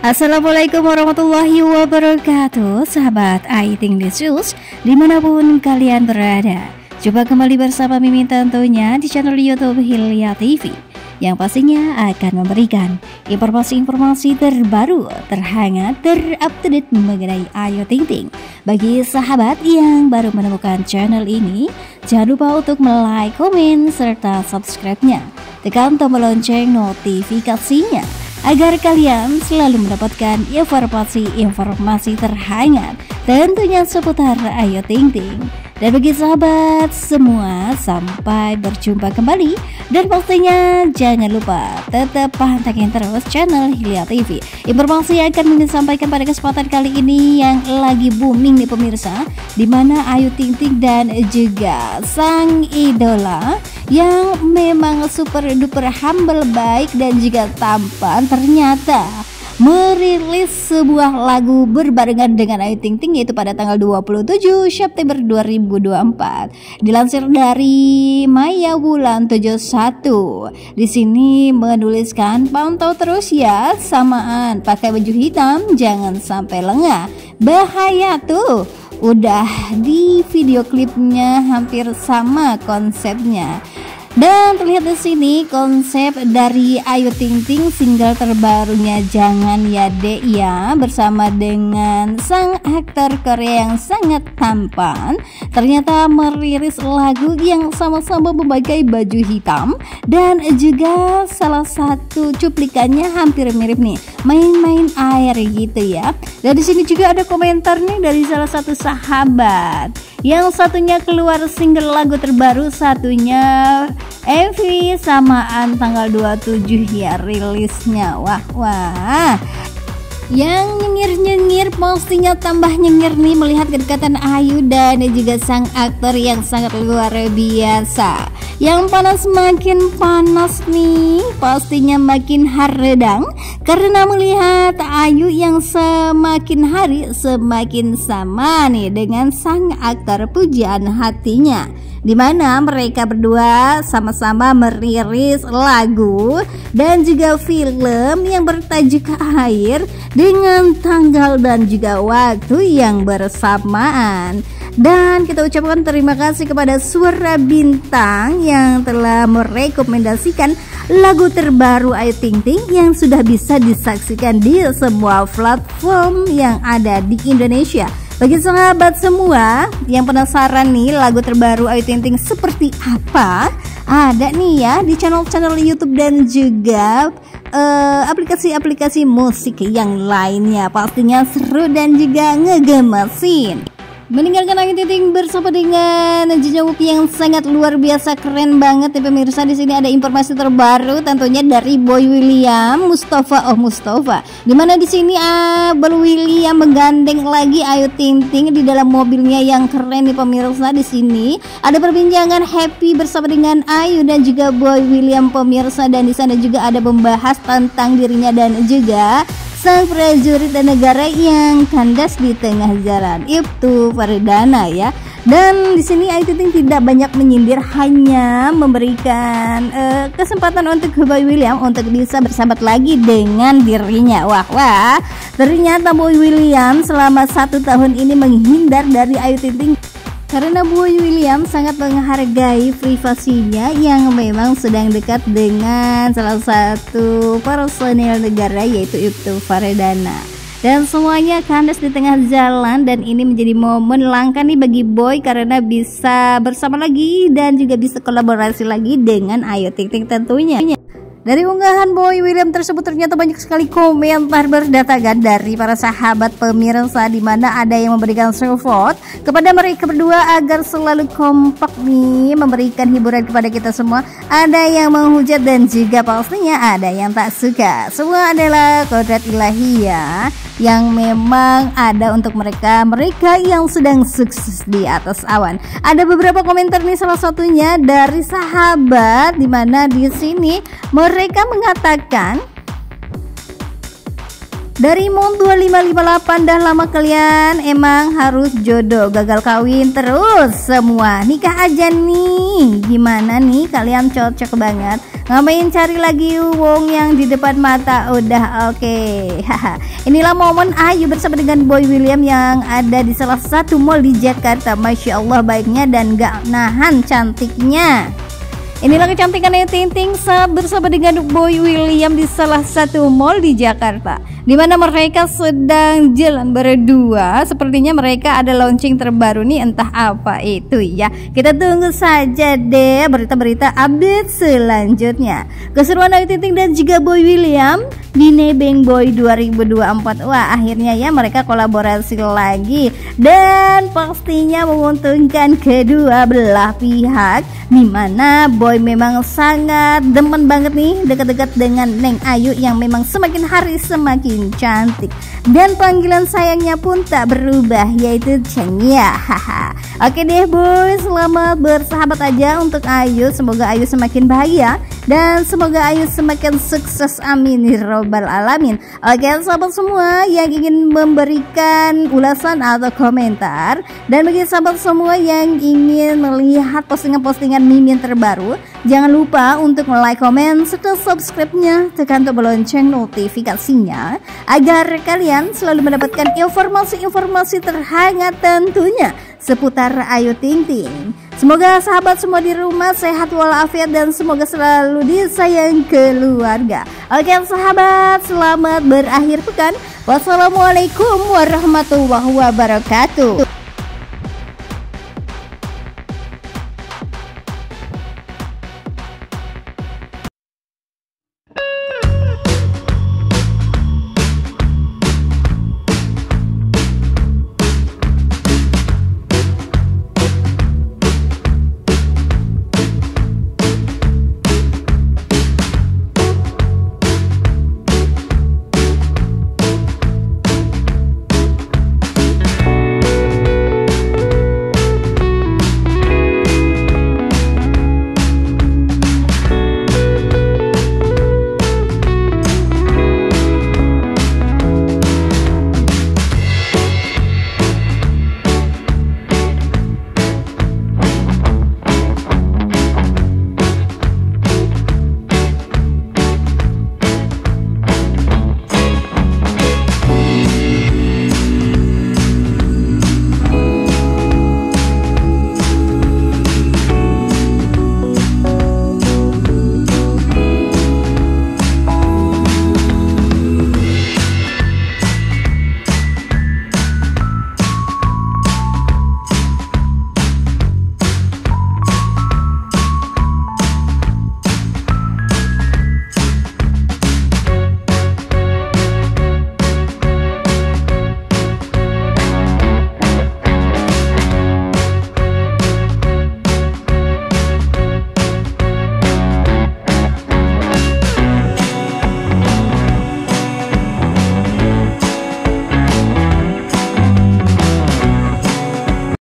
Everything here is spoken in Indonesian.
Assalamualaikum warahmatullahi wabarakatuh, sahabat Ayu Ting News dimanapun kalian berada. Jumpa kembali bersama Mimin tentunya di channel YouTube Hilya TV, yang pastinya akan memberikan informasi-informasi terbaru, terhangat, terupdate mengenai Ayu Ting Ting. Bagi sahabat yang baru menemukan channel ini, jangan lupa untuk like, komen, serta subscribe-nya. Tekan tombol lonceng notifikasinya agar kalian selalu mendapatkan informasi terhangat tentunya seputar Ayu Ting Ting. Dan bagi sahabat semua, sampai berjumpa kembali, dan pastinya jangan lupa tetap pantengin terus channel Hilya TV. Informasi yang akan disampaikan pada kesempatan kali ini yang lagi booming nih pemirsa, dimana Ayu Ting Ting dan juga sang idola yang memang super duper humble, baik dan juga tampan, ternyata merilis sebuah lagu berbarengan dengan Ayu Ting Ting, yaitu pada tanggal 27 September 2024. Dilansir dari Maya Wulan 71, di sini menuliskan, pantau terus ya, samaan pakai baju hitam jangan sampai lengah, bahaya tuh. Udah di video klipnya hampir sama konsepnya. Dan terlihat di sini konsep dari Ayu Ting Ting single terbarunya Jangan Ya Dek Ya, bersama dengan sang aktor Korea yang sangat tampan, ternyata merilis lagu yang sama-sama memakai baju hitam, dan juga salah satu cuplikannya hampir mirip nih, main-main air gitu ya. Dan di sini juga ada komentar nih dari salah satu sahabat. Yang satunya keluar single lagu terbaru, satunya MV samaan tanggal 27 ya rilisnya. Wah. Yang nyengir-nyengir pastinya tambah nyengir nih melihat kedekatan Ayu dan juga sang aktor yang sangat luar biasa. Yang panas makin panas nih, pastinya makin haredang karena melihat Ayu yang semakin hari semakin sama nih dengan sang aktor pujaan hatinya, dimana mereka berdua sama-sama merilis lagu dan juga film yang bertajuk Air dengan tanggal dan juga waktu yang bersamaan. Dan kita ucapkan terima kasih kepada Suara Bintang yang telah merekomendasikan lagu terbaru Ayu Ting Ting yang sudah bisa disaksikan di semua platform yang ada di Indonesia. Bagi sahabat semua yang penasaran nih lagu terbaru Ayu Ting Ting seperti apa, ada nih ya di channel-channel YouTube dan juga aplikasi-aplikasi musik yang lainnya. Pastinya seru dan juga ngegemesin. Meninggalkan Ayu Ting Ting bersama dengan Jinjong yang sangat luar biasa, keren banget ya pemirsa. Di sini ada informasi terbaru tentunya dari Boy William Mustafa, dimana di sini Boy William menggandeng lagi Ayu Ting Ting di dalam mobilnya yang keren nih pemirsa. Di sini ada perbincangan happy bersama dengan Ayu dan juga Boy William pemirsa, dan di sana juga ada membahas tentang dirinya dan juga sang prajurit dan negara yang kandas di tengah jalan, itu Faridana ya. Dan di sini Ayu Ting Ting tidak banyak menyindir, hanya memberikan kesempatan untuk Boy William untuk bisa bersahabat lagi dengan dirinya. Wah, ternyata Boy William selama 1 tahun ini menghindar dari Ayu Ting Ting karena Boy William sangat menghargai privasinya yang memang sedang dekat dengan salah satu personil negara, yaitu Ibtu Faridana. Dan semuanya kandas di tengah jalan, dan ini menjadi momen langka nih bagi Boy karena bisa bersama lagi dan juga bisa kolaborasi lagi dengan Ayu Ting Ting tentunya. Dari unggahan Boy William tersebut ternyata banyak sekali komentar berdatangan dari para sahabat pemirsa, di mana ada yang memberikan support kepada mereka berdua agar selalu kompak nih memberikan hiburan kepada kita semua. Ada yang menghujat dan juga pastinya ada yang tak suka. Semua adalah kodrat ilahi ya, yang memang ada untuk mereka yang sedang sukses di atas awan. Ada beberapa komentar nih, salah satunya dari sahabat, di mana di sini mereka mengatakan, dari Mon 2558, dah lama kalian emang harus jodoh, gagal kawin terus semua, nikah aja nih. Gimana nih, kalian cocok banget. Ngapain cari lagi wong yang di depan mata? Udah oke. Inilah momen Ayu bersama dengan Boy William yang ada di salah satu mall di Jakarta. Masya Allah baiknya dan gak nahan cantiknya. Inilah kecantikan Ayu Ting Ting saat bersama dengan Boy William di salah satu mall di Jakarta, di mana mereka sedang jalan berdua. Sepertinya mereka ada launching terbaru nih, entah apa itu ya. Kita tunggu saja deh berita-berita update selanjutnya. Keseruan Ayu Ting Ting dan juga Boy William di Nebeng Boy 2024. Wah, akhirnya ya mereka kolaborasi lagi dan pastinya menguntungkan kedua belah pihak, di mana Boy memang sangat demen banget nih dekat-dekat dengan Neng Ayu yang memang semakin hari semakin cantik, dan panggilan sayangnya pun tak berubah, yaitu Chenya. Oke deh Boy, selamat bersahabat aja untuk Ayu. Semoga Ayu semakin bahagia dan semoga Ayu semakin sukses, amin ya robbal alamin. Oke sahabat semua yang ingin memberikan ulasan atau komentar, dan bagi sahabat semua yang ingin melihat postingan-postingan mimin terbaru, jangan lupa untuk like, komen, serta subscribe-nya, tekan tombol lonceng notifikasinya agar kalian selalu mendapatkan informasi-informasi terhangat tentunya seputar Ayu Ting Ting. Semoga sahabat semua di rumah sehat walafiat dan semoga selalu disayang keluarga. Oke sahabat, selamat berakhir pekan. Wassalamualaikum warahmatullahi wabarakatuh.